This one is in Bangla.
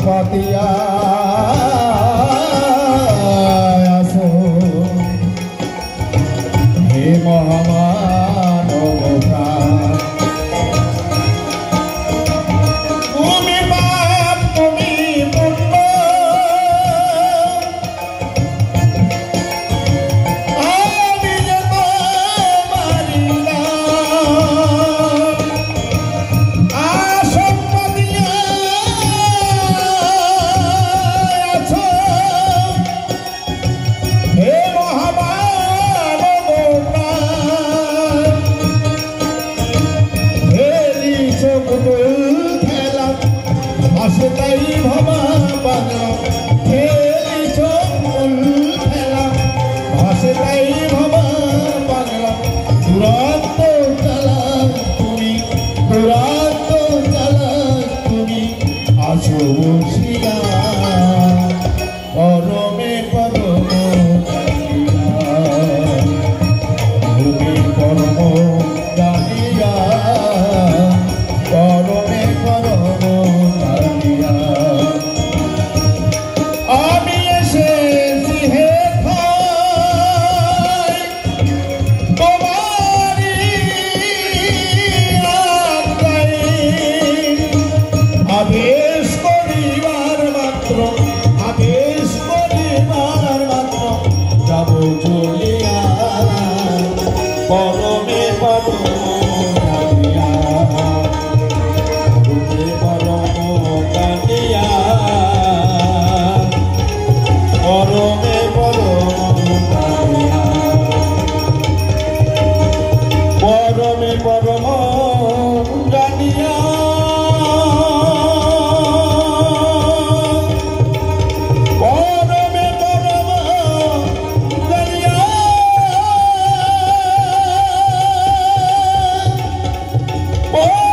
পাতিয়া আসো হে মহামানব প্রাণ তুমি বাপ তুমি পুণ্য আমি যে তোমারি তাই ভবা বাংলা খেলিছ খেলা ভাসে তাই ভবা বাংলা দুরান্ত চালা তুমি দুরান্ত চালা তুমি আসো বসিয়া পরমে পরম তুমি পরম জানিয়া পরমে পরম আমি এসেছি হে ভাই তোমারি আদেশ করিবার মাত্র যাব চলিয়া পরমে পরম পরমে পরম জানিয়া পরমে পরম জানিয়া